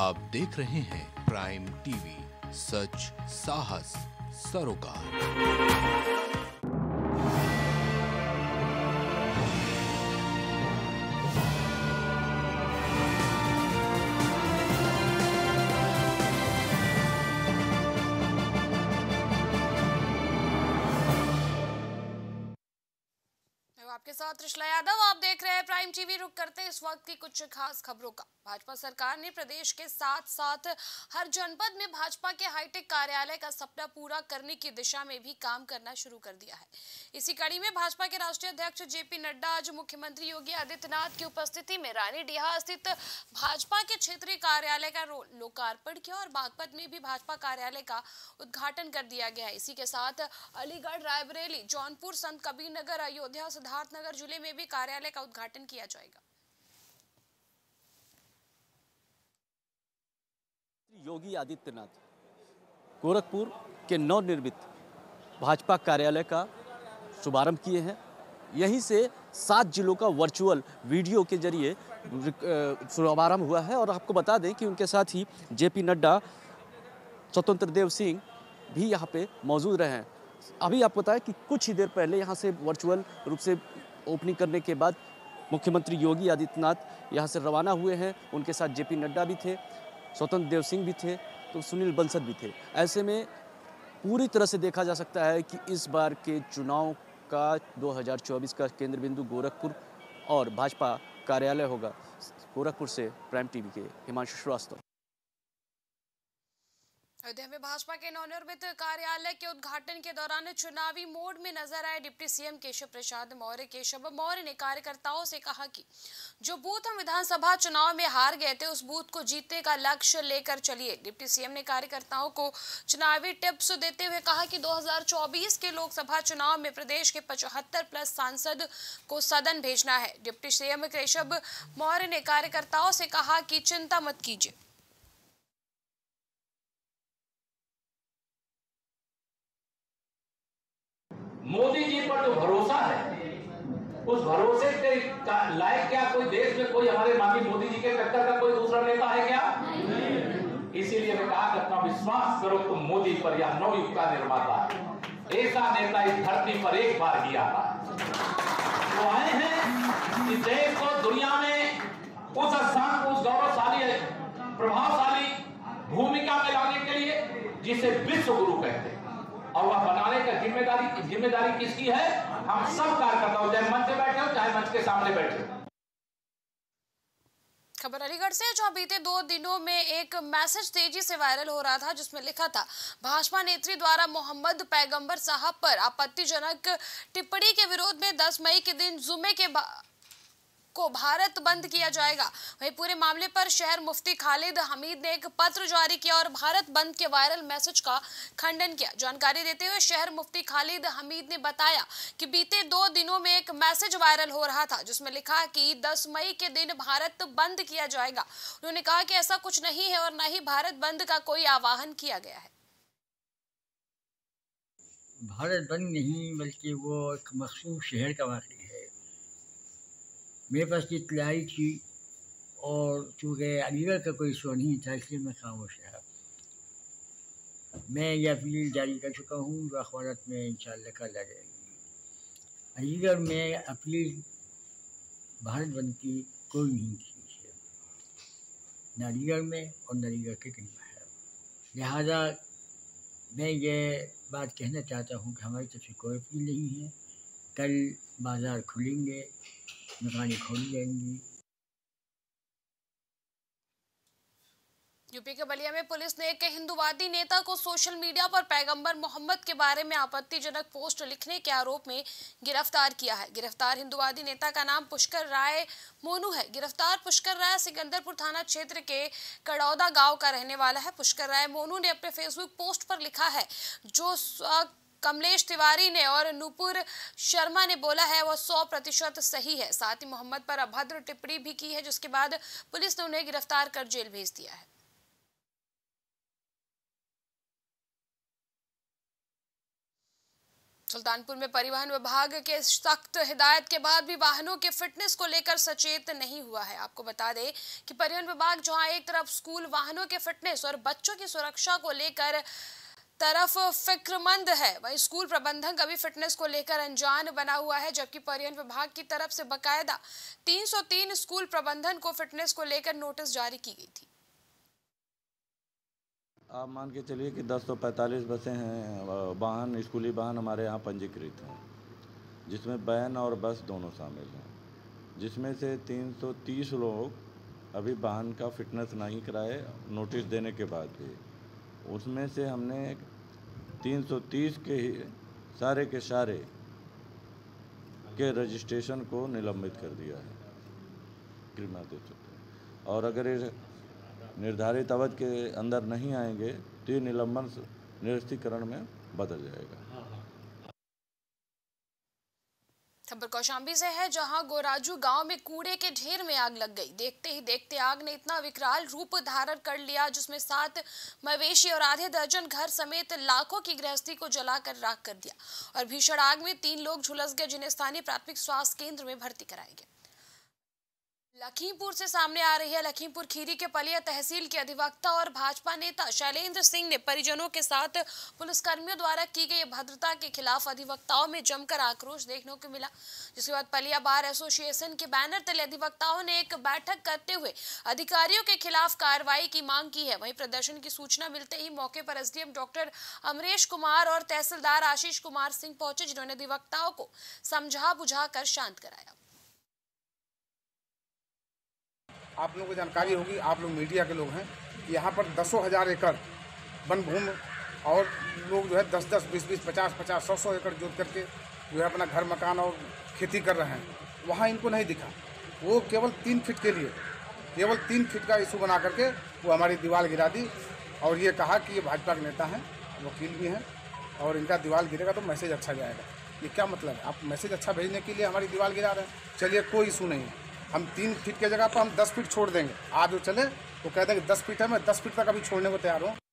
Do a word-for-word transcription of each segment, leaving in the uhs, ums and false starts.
आप देख रहे हैं प्राइम टीवी, सच साहस सरोकार। आपके साथ त्रिशला यादव, आप देख रहे हैं प्राइम टीवी। रुक करते हैं इस वक्त की कुछ खास खबरों का। भाजपा सरकार ने प्रदेश के साथ साथ हर जनपद में भाजपा के हाईटेक कार्यालय का सपना पूरा करने की दिशा में भी काम करना शुरू कर दिया है। इसी कड़ी में भाजपा के राष्ट्रीय अध्यक्ष जेपी नड्डा आज मुख्यमंत्री योगी आदित्यनाथ की उपस्थिति में रानीडीहा स्थित भाजपा के क्षेत्रीय कार्यालय का लोकार्पण किया और बागपत में भी भाजपा कार्यालय का उद्घाटन कर दिया गया है। इसी के साथ अलीगढ़, रायबरेली, जौनपुर, संत कबीर नगर, अयोध्या, सिद्धार्थनगर जिले में भी कार्यालय का उद्घाटन किया जाएगा। योगी आदित्यनाथ गोरखपुर के नवनिर्मित भाजपा कार्यालय का शुभारंभ किए हैं। यहीं से सात जिलों का वर्चुअल वीडियो के जरिए शुभारंभ हुआ है और आपको बता दें कि उनके साथ ही जेपी नड्डा, स्वतंत्र देव सिंह भी यहाँ पे मौजूद रहे हैं। अभी आपको बताया कि कुछ ही देर पहले यहाँ से वर्चुअल रूप से ओपनिंग करने के बाद मुख्यमंत्री योगी आदित्यनाथ यहाँ से रवाना हुए हैं। उनके साथ जेपी नड्डा भी थे, स्वतंत्र देव सिंह भी थे, तो सुनील बंसल भी थे। ऐसे में पूरी तरह से देखा जा सकता है कि इस बार के चुनाव का दो हज़ार चौबीस का केंद्र बिंदु गोरखपुर और भाजपा कार्यालय होगा। गोरखपुर से प्राइम टीवी के हिमांशु श्रीवास्तव। अयोध्या में भाजपा के नवनिर्मित कार्यालय के उद्घाटन के दौरान चुनावी मोड में नजर आए डिप्टी सीएम केशव प्रसाद मौर्य। केशव मौर्य ने कार्यकर्ताओं से कहा कि जो बूथ हम विधानसभा चुनाव में हार गए थे, उस बूथ को जीतने का लक्ष्य लेकर चलिए। डिप्टी सीएम ने कार्यकर्ताओं को चुनावी टिप्स देते हुए कहा कि दो हज़ार चौबीस के लोकसभा चुनाव में प्रदेश के पचहत्तर प्लस सांसद को सदन भेजना है। डिप्टी सीएम केशव मौर्य ने कार्यकर्ताओं से कहा कि चिंता मत कीजिए। मोदी जी पर जो भरोसा है, उस भरोसे के लायक क्या कोई देश में कोई हमारे माननीय मोदी जी के टक्कर का कोई दूसरा नेता है क्या? इसीलिए मैं कहा करता हूं, विश्वास करो तुम मोदी पर, या नवयुग का निर्माता है। ऐसा नेता इस धरती पर एक बार ही आता है। वो आए हैं कि देश को दुनिया में उस स्थान, उस गौरवशाली, प्रभावशाली भूमिका में लाने के लिए जिसे विश्व गुरु कहते हैं, और वह बनाने का जिम्मेदारी जिम्मेदारी किसकी है? हम सब कार्यकर्ताओं, चाहे मंच पे बैठे हो चाहे मंच के सामने बैठे हो। खबर अलीगढ़ से, जहां बीते दो दिनों में एक मैसेज तेजी से वायरल हो रहा था, जिसमें लिखा था भाजपा नेत्री द्वारा मोहम्मद पैगंबर साहब पर आपत्तिजनक टिप्पणी के विरोध में दस मई के दिन जुमे के को भारत बंद किया जाएगा। वहीं पूरे मामले पर शहर मुफ्ती खालिद हमीद ने एक पत्र जारी किया और भारत बंद के वायरल मैसेज का खंडन किया। जानकारी देते हुए शहर मुफ्ती खालिद हमीद ने बताया कि बीते दो दिनों में एक मैसेज वायरल हो रहा था, जिसमें लिखा कि दस मई के दिन भारत बंद किया जाएगा। उन्होंने कहा कि ऐसा कुछ नहीं है और न ही भारत बंद का कोई आह्वान किया गया है। भारत बंद नहीं, बल्कि वो एक मखसूस शहर का वाक़या है। मेरे पास इत्तलाई थी और चूँकि अलीगढ़ का कोई शो नहीं था, इसलिए मैं खामोश रहा। मैं ये अपील जारी कर चुका हूँ, जो अखबारात में इंशाअल्लाह कल आ जाएगी। अलीगढ़ में अपील भारत बंद की कोई नहीं की है, न अलीगढ़ में और न अलीगढ़ के कहीं बाहर। लिहाजा मैं ये बात कहना चाहता हूँ कि हमारी तरफ से कोई अपील नहीं है। कल बाज़ार खुलेंगे, दुकानें खोली जाएंगी। यूपी के बलिया में पुलिस ने एक हिंदूवादी नेता को सोशल मीडिया पर पैगंबर मोहम्मद के बारे में आपत्तिजनक पोस्ट लिखने के आरोप में गिरफ्तार किया है। गिरफ्तार हिंदूवादी नेता का नाम पुष्कर राय मोनू है। गिरफ्तार पुष्कर राय सिकंदरपुर थाना क्षेत्र के कड़ौदा गांव का रहने वाला है। पुष्कर राय मोनू ने अपने फेसबुक पोस्ट पर लिखा है, जो कमलेश तिवारी ने और नूपुर शर्मा ने बोला है वह सौ प्रतिशत सही है। साथ ही मोहम्मद पर अभद्र टिप्पणी भी की है, जिसके बाद पुलिस ने उन्हें गिरफ्तार कर जेल भेज दिया है। सुल्तानपुर में परिवहन विभाग के सख्त हिदायत के बाद भी वाहनों के फिटनेस को लेकर सचेत नहीं हुआ है। आपको बता दें कि परिवहन विभाग जहां एक तरफ स्कूल वाहनों के फिटनेस और बच्चों की सुरक्षा को लेकर तरफ फिक्रमंद है, वहीं स्कूल प्रबंधन कभी फिटनेस को लेकर अनजान बना हुआ है, जबकि परिवहन विभाग की तरफ से बकायदा तीन सौ तीन स्कूल प्रबंधन को फिटनेस को लेकर नोटिस जारी की गई थी। आप मान के चलिए कि दस सौ पैंतालीस बसें हैं, वाहन स्कूली वाहन हमारे यहाँ पंजीकृत हैं, जिसमें वैन और बस दोनों शामिल हैं, जिसमें से तीन सौ तीस लोग अभी वाहन का फिटनेस नहीं कराए नोटिस देने के बाद भी। उसमें से हमने तीन सौ तीस के ही सारे के सारे के रजिस्ट्रेशन को निलंबित कर दिया है, क्रिमिनल दे चुके। और अगर ये निर्धारित अवधि के अंदर नहीं आएंगे तो ये निलंबन निरस्तीकरण में बदल जाएगा। खबर कौशाम्बी से है, जहां गोराजू गांव में कूड़े के ढेर में आग लग गई। देखते ही देखते आग ने इतना विकराल रूप धारण कर लिया, जिसमें सात मवेशी और आधे दर्जन घर समेत लाखों की गृहस्थी को जलाकर राख कर दिया। और भीषण आग में तीन लोग झुलस गए, जिन्हें स्थानीय प्राथमिक स्वास्थ्य केंद्र में भर्ती कराया गया। लखीमपुर से सामने आ रही है लखीमपुर खीरी के पलिया तहसील के अधिवक्ता और भाजपा नेता शैलेंद्र सिंह ने परिजनों के साथ पुलिसकर्मियों द्वारा की गई भद्रता के खिलाफ अधिवक्ताओं में जमकर आक्रोश देखने को मिला, जिसके बाद पलिया बार एसोसिएशन के बैनर तले अधिवक्ताओं ने एक बैठक करते हुए अधिकारियों के खिलाफ कार्रवाई की मांग की है। वहीं प्रदर्शन की सूचना मिलते ही मौके पर एसडीएम डॉक्टर अमरेश कुमार और तहसीलदार आशीष कुमार सिंह पहुंचे, जिन्होंने अधिवक्ताओं को समझा बुझा कर शांत कराया। आप लोगों को जानकारी होगी, आप लोग मीडिया के लोग हैं, यहाँ पर दसों हज़ार एकड़ वन भूमि और लोग जो है दस दस बीस बीस पचास पचास सौ सौ एकड़ जोत करके जो है अपना घर मकान और खेती कर रहे हैं। वहाँ इनको नहीं दिखा, वो केवल तीन फीट के लिए केवल तीन फीट का इशू बना करके वो हमारी दीवार गिरा दी और ये कहा कि ये भाजपा के नेता हैं, वकील भी हैं और इनका दीवार गिरेगा तो मैसेज अच्छा जाएगा। ये क्या मतलब है? आप मैसेज अच्छा भेजने के लिए हमारी दीवार गिरा रहे हैं। चलिए कोई इशू नहीं है, हम तीन फीट के जगह पर हम दस फीट छोड़ देंगे। आज जो चले तो कहते हैं कि दस फीट है, मैं दस फीट तक अभी छोड़ने को तैयार हूँ।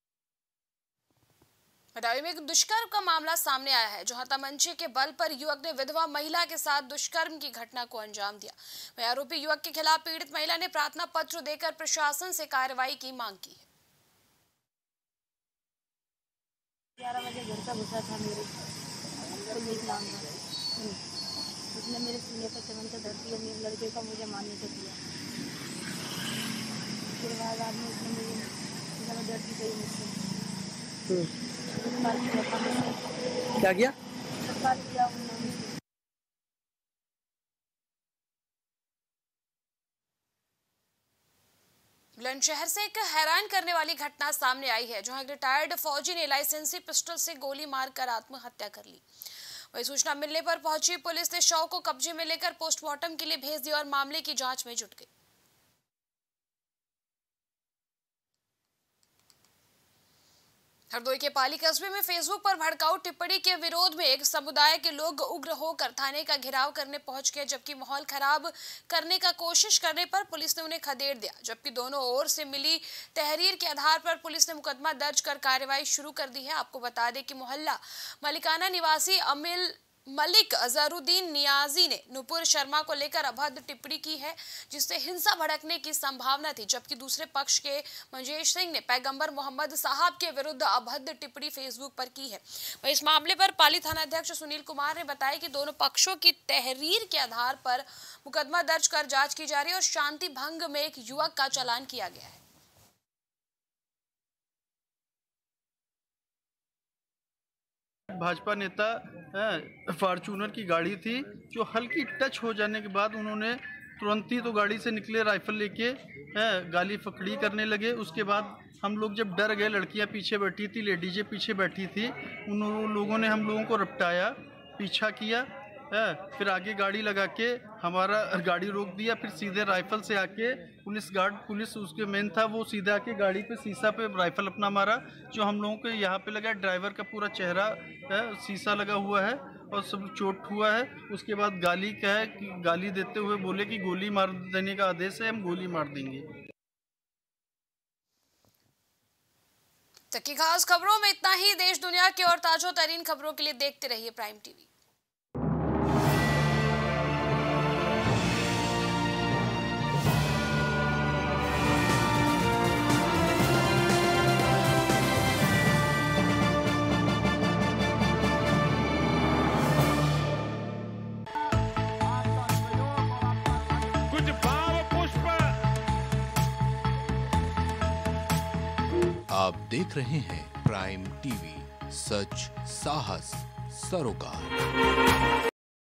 बदायूं में एक दुष्कर्म का मामला सामने आया है, जहां तमंचे के बल पर युवक ने विधवा महिला के साथ दुष्कर्म की घटना को अंजाम दिया। वहीं आरोपी युवक के खिलाफ पीड़ित महिला ने प्रार्थना पत्र देकर प्रशासन से कार्रवाई की मांग की है। ग्यारह बजे घर का घुसा था मेरे, उसने मेरे सीने पर चमन धर दिया, मेरे लड़के का मुझे मारने से दिया। उसके बाद आदमी उसने मुझे जबरदस्ती गई मुझसे क्या किया किया उन्होंने। बुलंदशहर से एक हैरान करने वाली घटना सामने आई है, जहां एक रिटायर्ड फौजी ने लाइसेंसी पिस्टल से गोली मारकर आत्महत्या कर ली। वही सूचना मिलने पर पहुंची पुलिस ने शव को कब्जे में लेकर पोस्टमार्टम के लिए भेज दिया और मामले की जांच में जुट गई। हरदोई के पाली कस्बे में फेसबुक पर भड़काऊ टिप्पणी के विरोध में एक समुदाय के लोग उग्र होकर थाने का घेराव करने पहुंच गए, जबकि माहौल खराब करने का कोशिश करने पर पुलिस ने उन्हें खदेड़ दिया। जबकि दोनों ओर से मिली तहरीर के आधार पर पुलिस ने मुकदमा दर्ज कर कार्रवाई शुरू कर दी है। आपको बता दें कि मोहल्ला मलिकाना निवासी अमिल मलिक अजहरुद्दीन नियाजी ने नुपुर शर्मा को लेकर अभद्र टिप्पणी की है, जिससे हिंसा भड़कने की संभावना थी। जबकि दूसरे पक्ष के मंजेश सिंह ने पैगंबर मोहम्मद साहब के विरुद्ध अभद्र टिप्पणी फेसबुक पर की है। वहीं इस मामले पर पाली थाना अध्यक्ष सुनील कुमार ने बताया कि दोनों पक्षों की तहरीर के आधार पर मुकदमा दर्ज कर जांच की जा रही है और शांति भंग में एक युवक का चालान किया गया है। भाजपा नेता फॉर्चूनर की गाड़ी थी, जो हल्की टच हो जाने के बाद उन्होंने तुरंत ही तो गाड़ी से निकले, राइफल लेके गाली फकड़ी करने लगे। उसके बाद हम लोग जब डर गए, लड़कियां पीछे बैठी थी, लेडीजें पीछे बैठी थी, उन लोगों ने हम लोगों को रपटाया, पीछा किया, फिर आगे गाड़ी लगा के हमारा गाड़ी रोक दिया। फिर सीधे राइफल से आके पुलिस गार्ड पुलिस उसके मेन था, वो सीधे आके गाड़ी पे शीशा पे राइफल अपना मारा, जो हम लोगों के यहाँ पे लगा। ड्राइवर का पूरा चेहरा है शीशा लगा हुआ है और सब चोट हुआ है। उसके बाद गाली का है कि गाली देते हुए बोले कि गोली मार देने का आदेश है, हम गोली मार देंगे। तक की खास खबरों में इतना ही। देश दुनिया की और ताजा तरीन खबरों के लिए देखते रहिए प्राइम टीवी। आप देख रहे हैं प्राइम टीवी, सच साहस सरोकार।